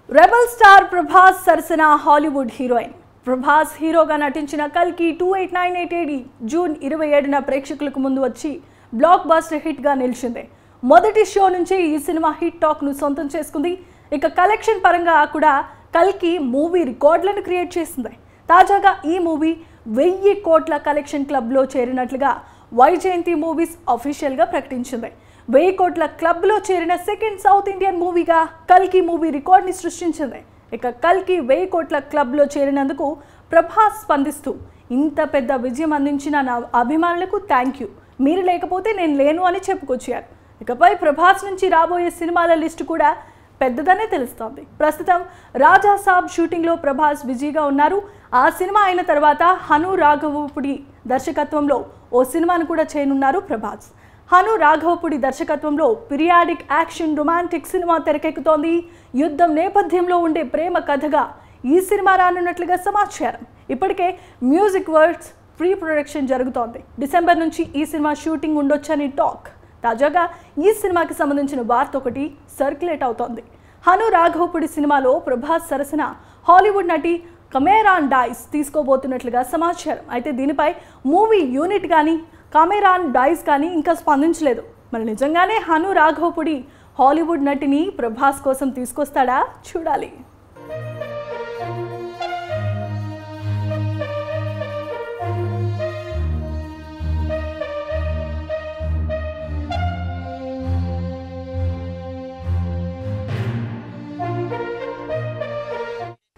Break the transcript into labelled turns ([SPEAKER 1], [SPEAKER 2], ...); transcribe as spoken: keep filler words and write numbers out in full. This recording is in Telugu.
[SPEAKER 1] రెబల్ స్టార్ ప్రభాస్ సరసన హాలీవుడ్ హీరోయిన్ ప్రభాస్ హీరోగా నటించిన కల్కి two eight nine eight AD June ఇరవై ఏడున ప్రేక్షకులకు ముందు వచ్చి బ్లాక్ బస్టర్ హిట్గా నిలిచింది. మొదటి షో నుంచి ఈ సినిమా హిట్ టాక్ను సొంతం చేసుకుంది. ఇక కలెక్షన్ పరంగా కూడా కల్కి మూవీ రికార్డులను క్రియేట్ చేసింది. తాజాగా ఈ మూవీ వెయ్యి కోట్ల కలెక్షన్ క్లబ్లో చేరినట్లుగా వైజయంతి మూవీస్ అఫీషియల్గా ప్రకటించింది. వెయ్యి కోట్ల క్లబ్లో చేరిన సెకండ్ సౌత్ ఇండియన్ మూవీగా కల్కి మూవీ రికార్డ్ని సృష్టించింది. ఇక కల్కి వెయ్యి కోట్ల క్లబ్లో చేరినందుకు ప్రభాస్ స్పందిస్తూ, ఇంత పెద్ద విజయం అందించిన నా అభిమానులకు థ్యాంక్ యూ, మీరు లేకపోతే నేను లేను అని చెప్పుకొచ్చారు. ఇకపై ప్రభాస్ నుంచి రాబోయే సినిమాల లిస్టు కూడా పెద్దదనే తెలుస్తోంది. ప్రస్తుతం రాజా సాబ్ షూటింగ్లో ప్రభాస్ బిజీగా ఉన్నారు. ఆ సినిమా అయిన తర్వాత హను రాఘవపుడి దర్శకత్వంలో ఓ సినిమాను కూడా చేయనున్నారు ప్రభాస్. హను రాఘవపుడి దర్శకత్వంలో పీరియాడిక్ యాక్షన్ రొమాంటిక్ సినిమా తెరకెక్కుతోంది. యుద్ధం నేపథ్యంలో ఉండే ప్రేమ కథగా ఈ సినిమా రానున్నట్లుగా సమాచారం. ఇప్పటికే మ్యూజిక్ వర్క్స్ ప్రీ ప్రొడక్షన్ జరుగుతోంది. డిసెంబర్ నుంచి ఈ సినిమా షూటింగ్ ఉండొచ్చని టాక్. తాజాగా ఈ సినిమాకి సంబంధించిన వార్త ఒకటి సర్క్యులేట్ అవుతోంది. హను రాఘవపుడి సినిమాలో ప్రభాస్ సరసన హాలీవుడ్ నటి కమెరాన్ డైస్ తీసుకోబోతున్నట్లుగా సమాచారం. అయితే దీనిపై మూవీ యూనిట్ కానీ కమెరాన్ డైస్ కానీ ఇంకా స్పందించలేదు. మరి నిజంగానే హను రాఘవపుడి హాలీవుడ్ నటిని ప్రభాస్ కోసం తీసుకొస్తాడా? చూడాలి.